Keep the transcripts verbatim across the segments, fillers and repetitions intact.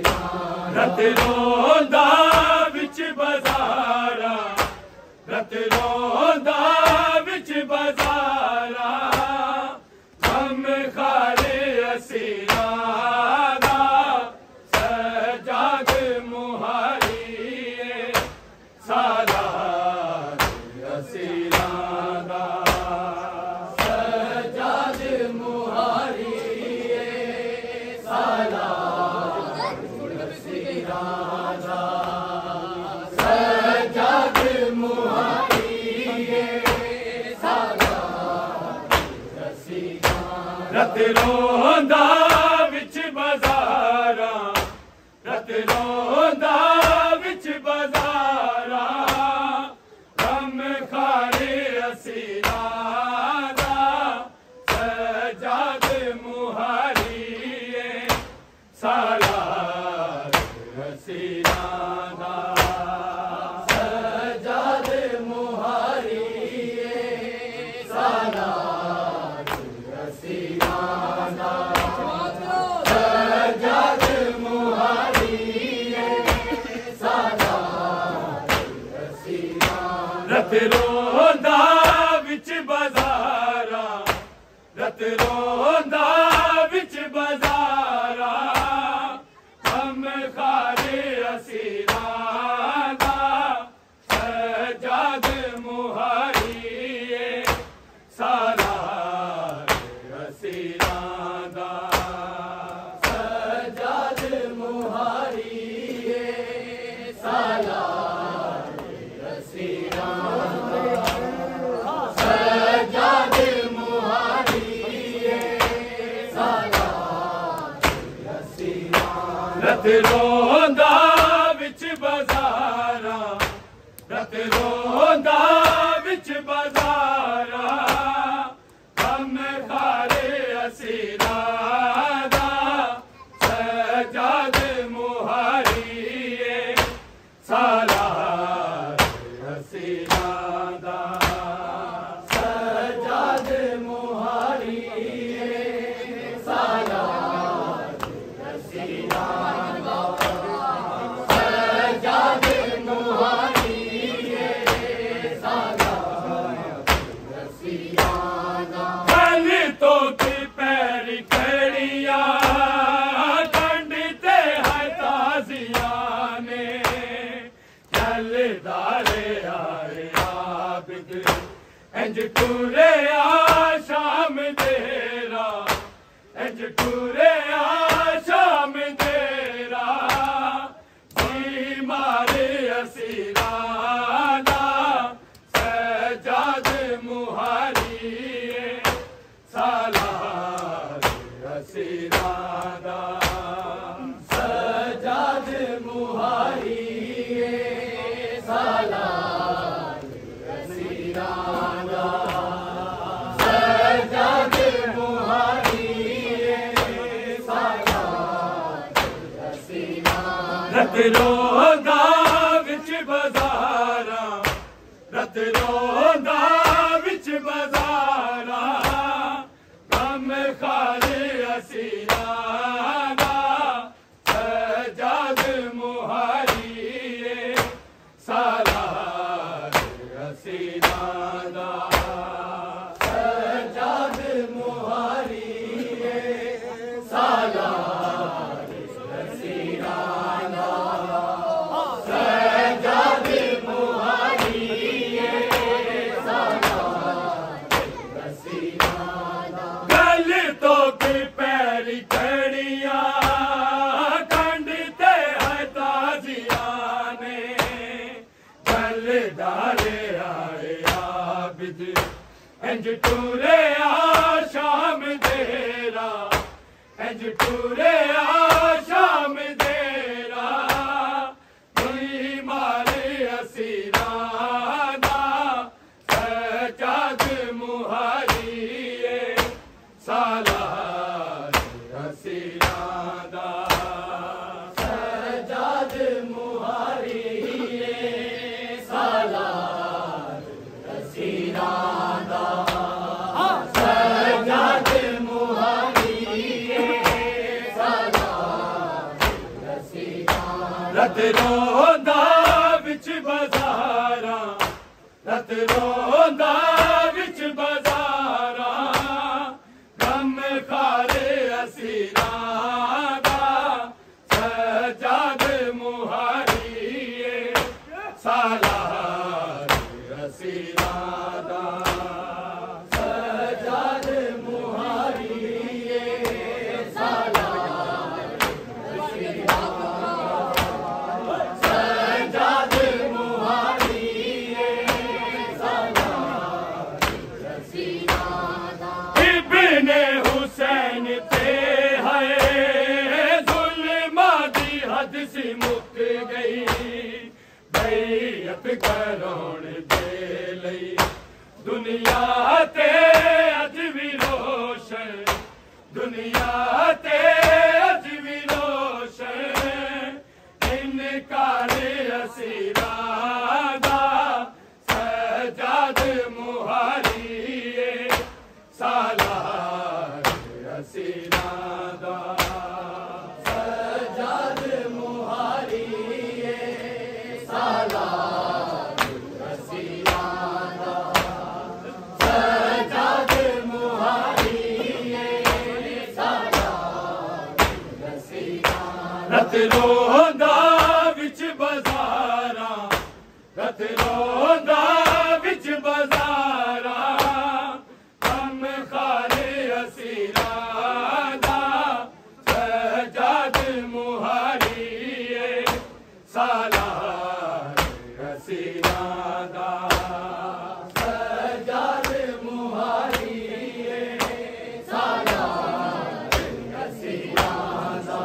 रत रोंदा विच बाजारा रत रोंदा विच बाजारा गम खारे असीरां दा सजाद मुहारी सालार असीरां दा सजाद मुहारी सालार असीरां दा सजाद मुहारी सालार असीरां रत रोंदा विच बाजारा रत रोंदा विच बाजारा गम खारे असीरां दा सजाद मुहारी सालार असीरां दा सजाद मुहारी सालार असीरां दा सजाद मुहारी सालार असीरां रत रोंदा विच बाजारा रत रोंदा विच बाजारा गम खारे असीरां दा सजाद मुहारी सालार असीरां दा सजाद मुहारी सालार असीरां दा सजाद मुहारी सालार असीरां रत रोंदा विच बाजारा रत रोंदा विच बाजारा गम खारे असीरां दा सजाद मुहारी सालार असीरां दा सजाद मुहारी सालार असीरां दा सजाद मुहारी सालार असीरां दा कल तो की पैरी खड़ियां कंड ते है ताजियां ने चल दारे आए आबिद इंज टूरे आ शाम देरा इंज टूरे आ शाम देरा जी मारे असीरां दा सजाद मुहारी सालार असीरां दा सजाद मुहारी सालार असीरां दा सजाद मुहारी सालार असीरां रत रोंदा विच बाजारा रत रोंदा विच बाजारा गम खारे असीरां दा सजाद मुहारी सालार असीरां दा सजाद मुहारी सालार असीरां दा सजाद मुहारी सालार असीरां दा गल तो की पैरी खड़ियां कंड ते है ताजियां ने गल दारे आए आबिद इंज टूरे आ शाम देरा इंज टूरे आ शाम देरा कोई मारे असीरां दा सजाद मुहारी सालार असीरां दा सजाद मुहारी सालार असीरां दा सजाद मुहारी सालार रत रोंदा विच बाजारां रत रोंदा विच बाजारां गम खारे असीरां दा सजाद मुहारी सालार असीरां दा सजाद मुहारी मुक गई बैयत करोण दे लई दुनिया ते अज भी रोशन दुनिया ते अज भी रोशन इनकार असीरां दा सजाद मुहारी सालार असीरां दा रत रोंदा विच बाजारां रत रोंदा विच बाजारां गम खारे असीरां दा सजाद मुहारी सालार असीरां दा सजाद मुहारी सालार असीरां दा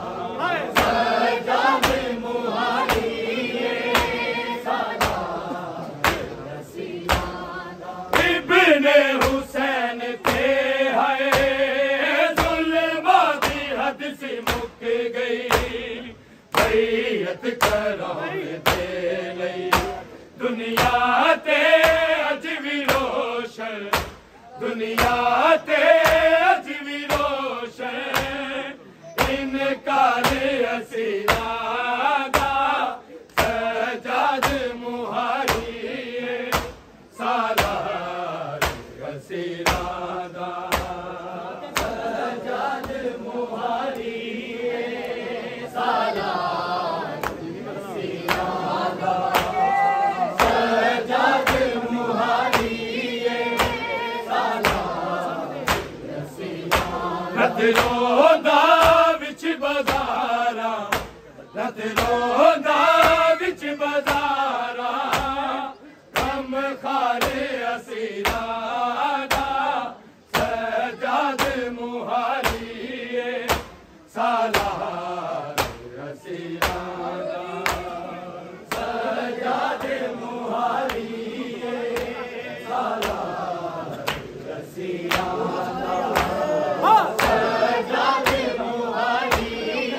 इब्ने हुसैन थे है जुल्मां दी हद से मुक गई बैयत कराण दे लई दुनिया ते अज भी रोशन दुनिया ते अज भी रोशन इनकार असीरां दा सजाद मुहारी सालार असीरां दा सजाद मुहारी सालार असीरां दा सजाद मुहारी सालार असीरां रत रोंदा विच बाजारां रत रोंदा विच बाजारां गम खारे असीरां दा सजाद मुहारी सालार असीरां दा सजाद मुहारी सालार असीरां दा सजाद मुहारी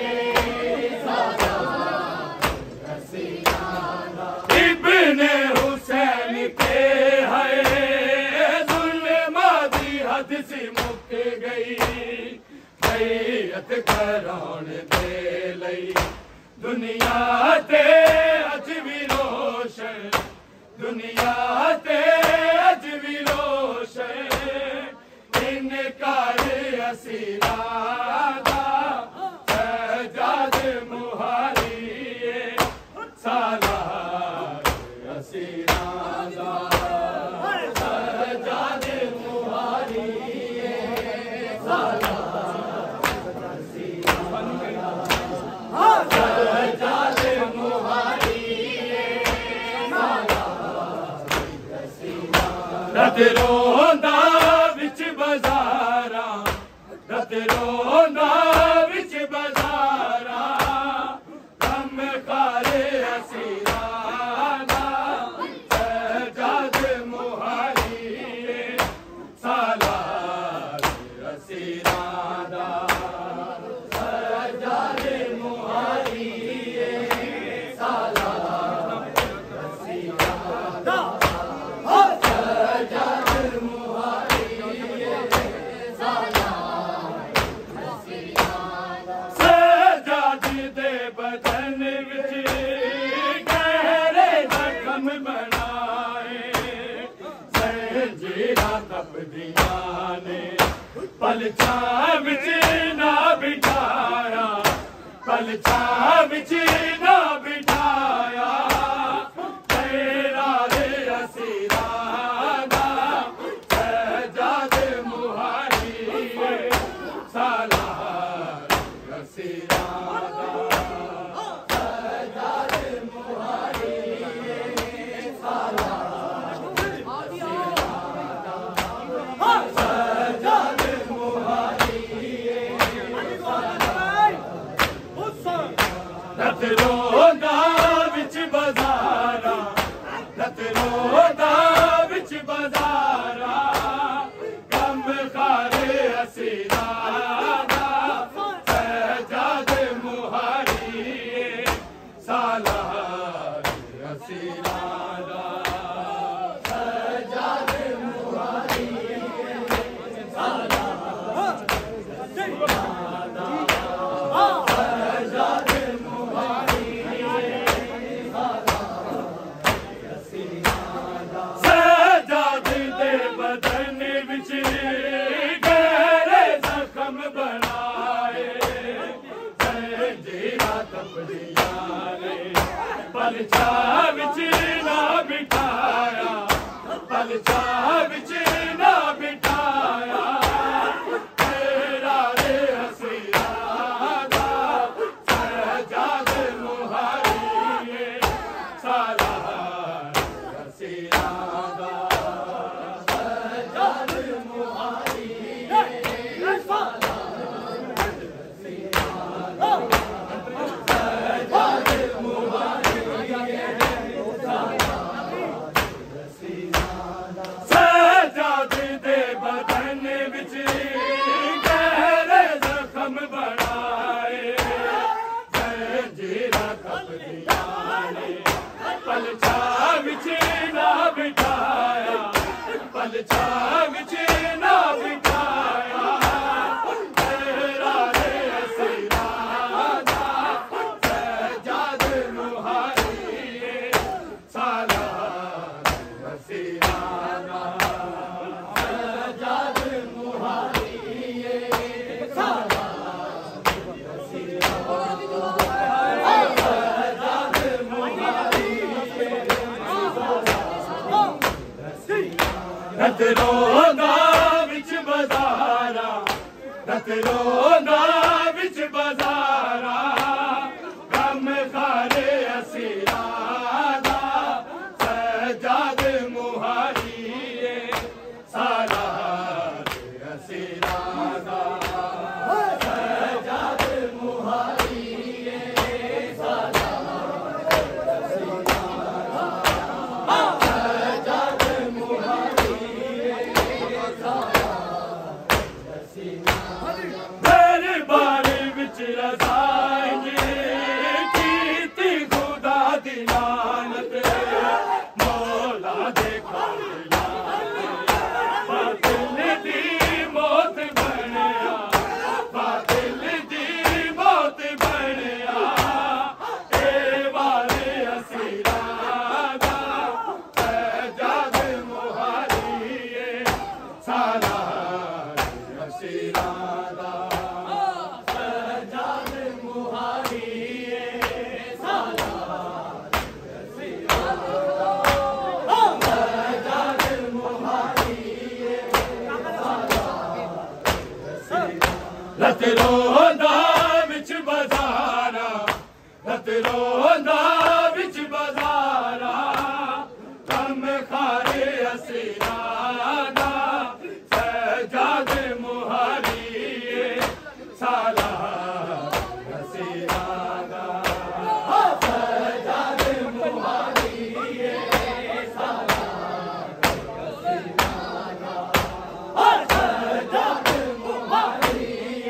सालार असीरां दा इब्ने हुसैन के है जुल्मां दी हद से मुक गई बैयत कराण दे लई दुनिया ते अज भी रोशन दुनिया ते अज भी रोशन इनकार असीरां दा सजाद मुहारी सालार असीरां दा सजाद मुहारी सालार असीरां दा सजाद मुहारी सालार असीरां रत रोंदा विच बाजारां रत रोंदा विच बाजारां गम खारे असीरां दा सजाद मुहारी सालार असीरां दा सजाद मुहारी सालार असीरां दा सजाद मुहारी सालार असीरां दा सजाद दे बदन विच गहरे जख्म बनाए जंजीरां तपदियां ने पलछां विच ना बिठाया पलछां विच ना बिठाया तेरा रे असीरां दा सजाद मुहारी सालार असीरां दा सजाद मुहारी सालार सजाद मुहारी रत रोंदा विच बाजारा रत रोंदा विच बाजारा गम खारे असीरां दा सजाद मुहारी सालार असीरां दा सजाद मुहारी सालार असीरां दा सजाद सजाद दे बदन विच गहरे जख्म बनाए जंजीरां तपदियां ने पलछां विच ना बिठाया पलछां विच ना बिठाया तेरा रे असीरां दा सजाद मुहारी सालार असीरां दा सजाद मुहारी सजाद मुहारी सजाद दे बदन विच गहरे जख्म बनाए जंजीरां तपदियां ने पलछां विच ना बिठाया पलछां विच ना बिठाया तेरा रे असीरां दा सजाद मुहारी सालार असीरां दा सजाद मुहारी सालार सजाद मुहारी रत रोंदा विच बाजारा रत रोंदा विच बाजारा गम खारे असीरां दा सजाद मुहारी सालार असीरां दा सजाद मुहारी सालार सजाद मुहारी दरबार विच रज़ाएंगे कीती खुदा दी लानत मौला दे खालिया बातिल दी मौत बनया बातिल दी मौत बनया ए वाले असीरां दा सजाद मुहारी सालार असीरां दा सजाद मुहारी सालार असीरां दा सजाद मुहारी रत रोंदा विच बाजारा रत रोंदा विच बाजारा गम खारे असीरां दा सजाद मुहारी सालार असीरां दा सजाद मुहारी सालार असीरां दा सजाद मुहारी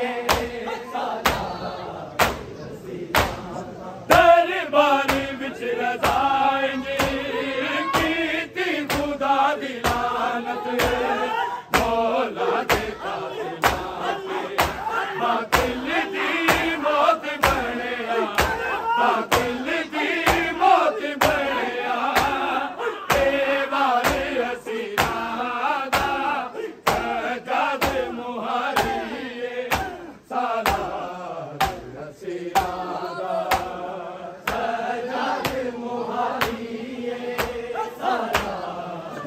दरबार विच रज़ाएंगे कीती खुदा दी लानत मौला दे कातिलां बातिल दी मौत बनया बातिल दी मौत बढ़िया ते वाले असीरा दा सजाद मुहारिए सालात असीरा दा सजाद मुहारिए सालात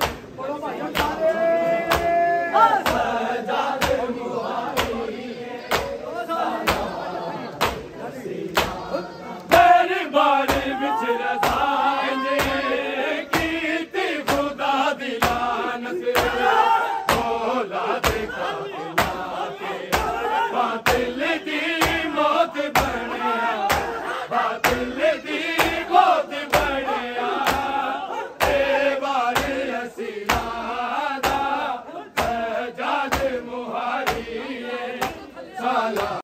सजाद मुहारिए दरबार विच रज़ाइंदे कीती खुदा दी लानत मौला दे कातिलां ते बातिल दी मौत बणिया बातिल दी मौत बणिया ते वारे असीरां दा सजाद मुहारिए साला